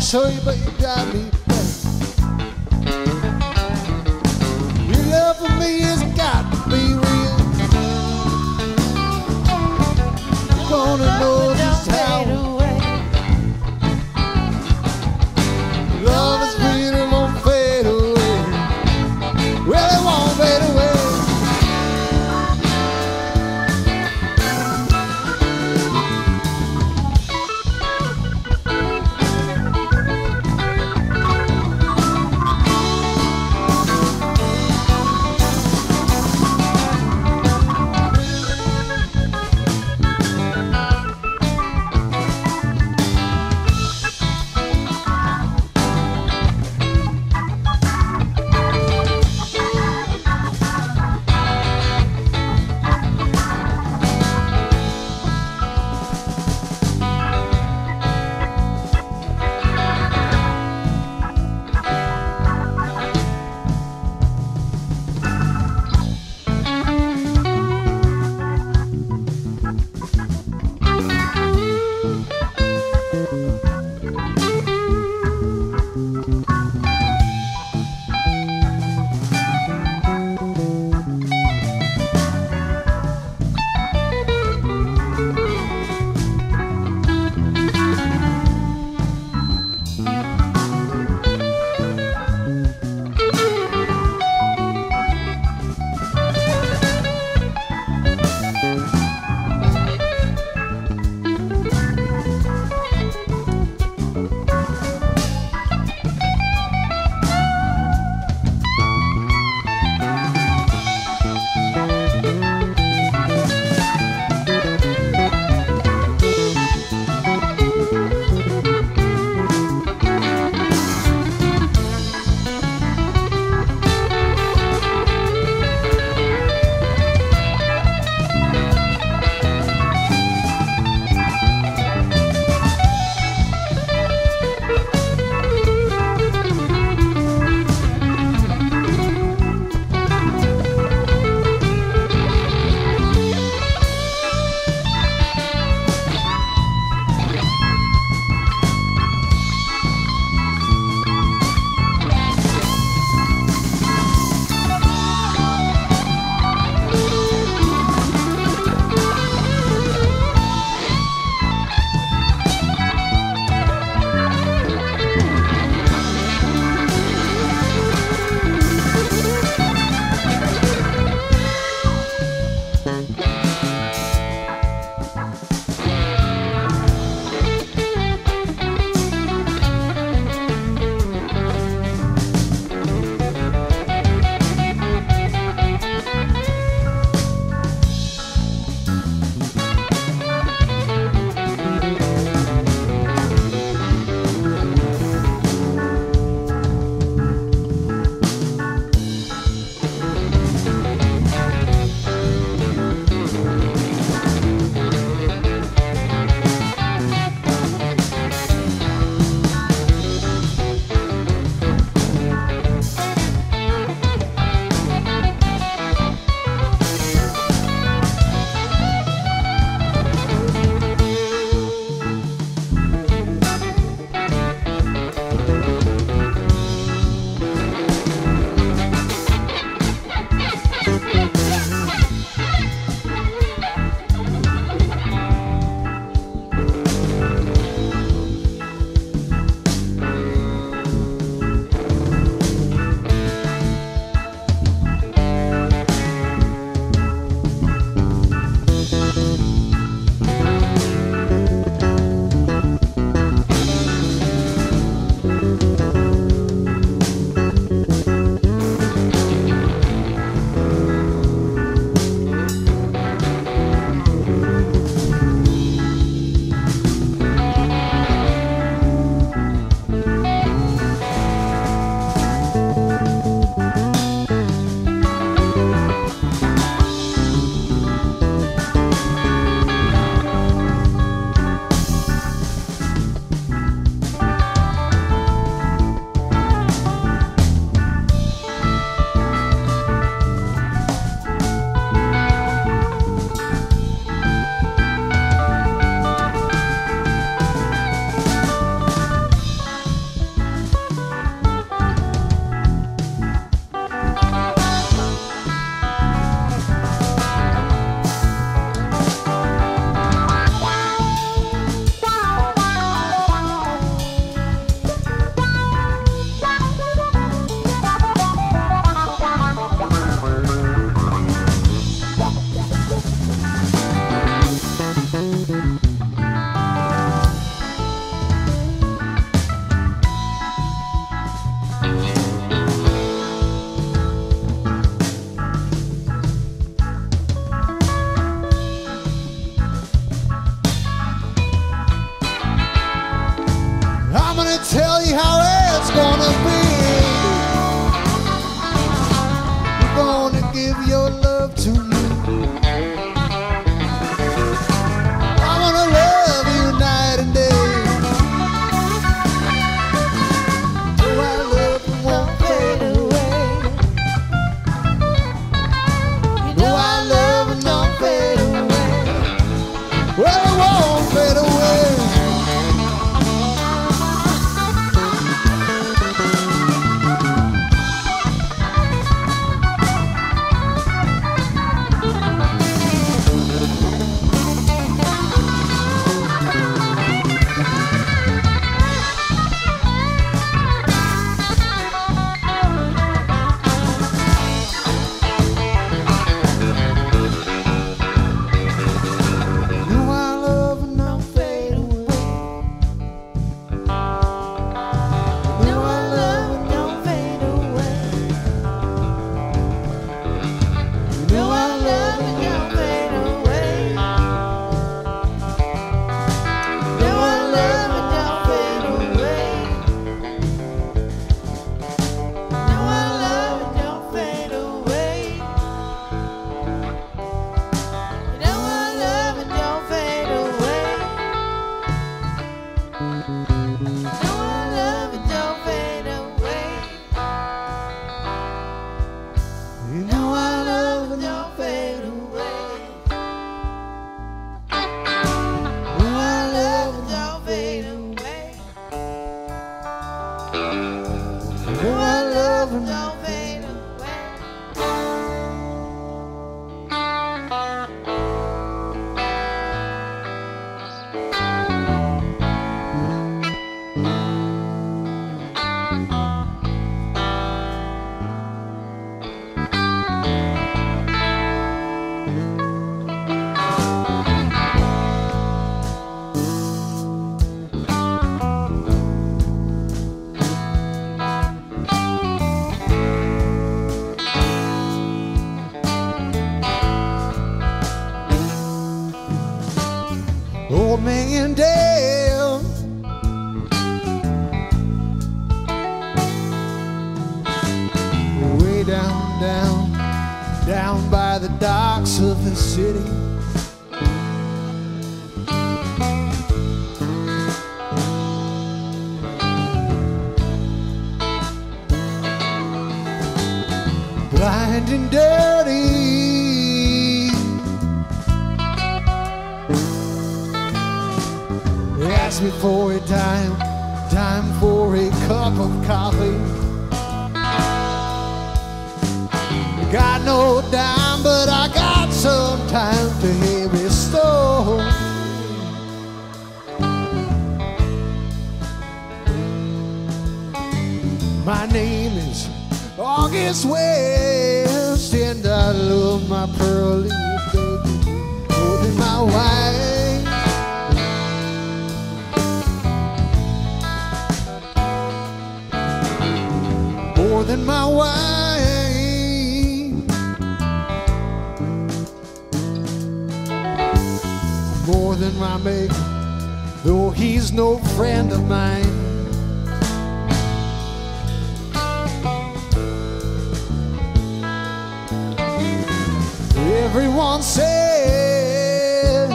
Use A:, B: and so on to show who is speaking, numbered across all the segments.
A: show you, but you drive me crazy. Your love for me has got to be real. You're gonna know just how love is real and won't fade away. Well, it won't fade away. me tell you how it's gonna be. You're gonna give your love to me. I wanna love you night and day. Oh, our love won't fade away. You know our love won't fade away. Well, it won't fade away. Old man Dale, way down by the docks of the city. Blind and dirty, ask me for a time for a cup of coffee. Got no dime, but I got some time to hear a story. My name is August West, and I love my pearly baby more than my wife. More than my wife. More than my maker, though he's no friend of mine. Everyone said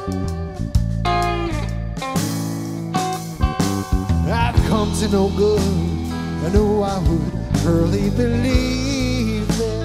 A: I'd come to no good. I know I would early believe them.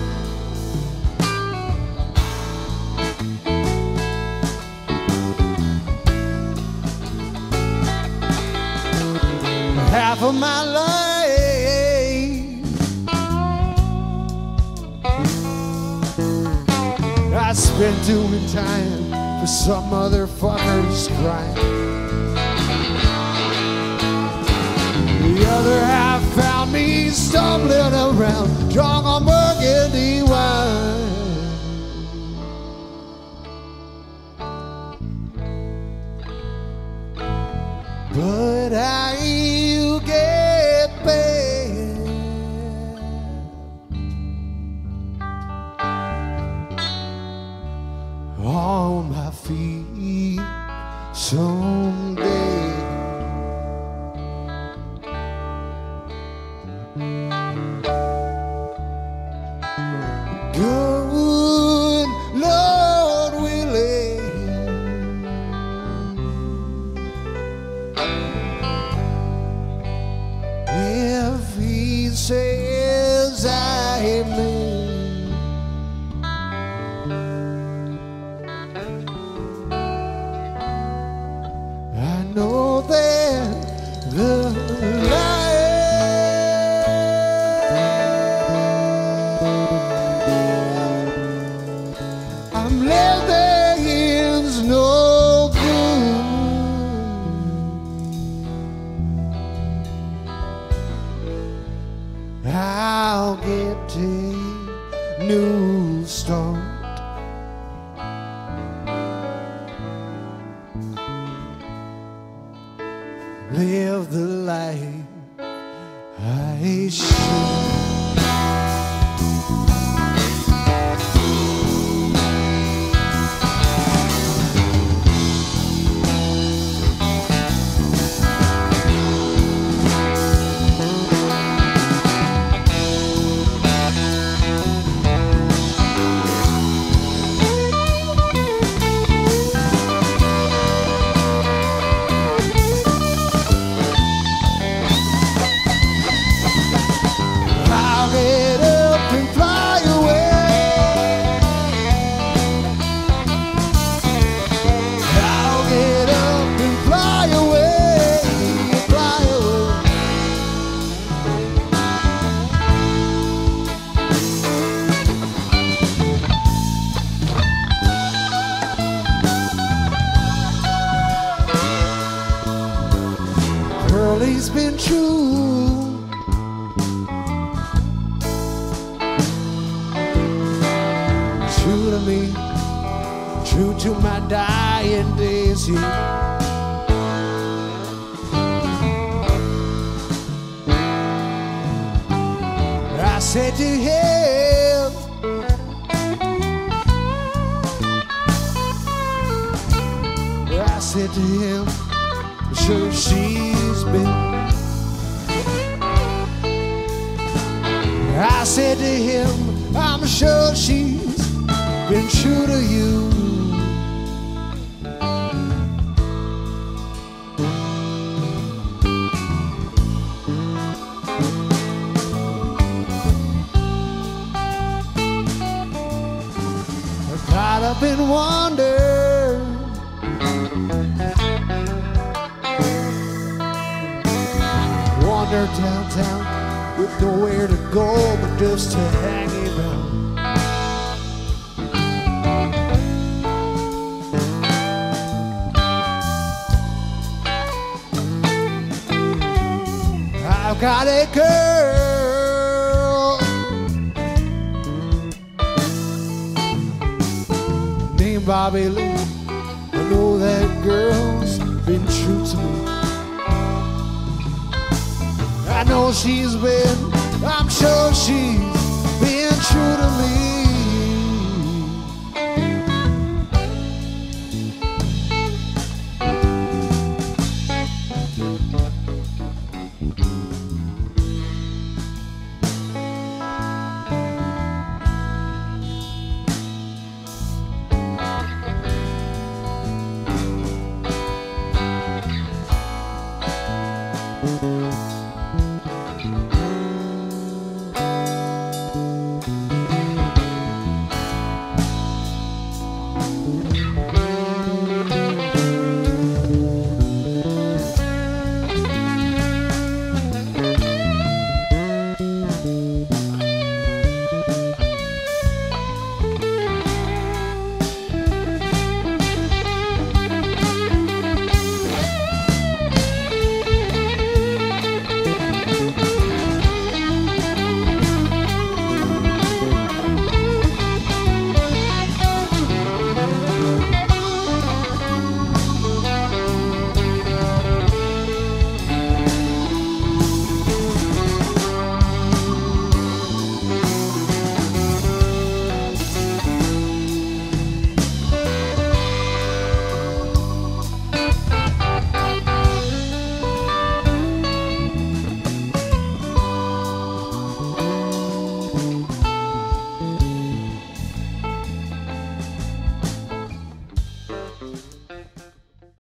A: Half of my life I spent doing time for some motherfucker's crime. The other half found me stumbling around, drunk on burgundy wine. But how you get back on my feet someday? know that the I'm left there is no good. I'll get a new start. Live the life I should. He's been true. True to me, true to my dying days here. I said to him, I said to him, sure she's been. I said to him, I'm sure she's been true to you. Caught up in wonder, wander downtown with nowhere to go but just to hang around. I've got a girl named Bobby Lou. I know that girl's been true to me. I know she's been, I'm sure she's been true to me.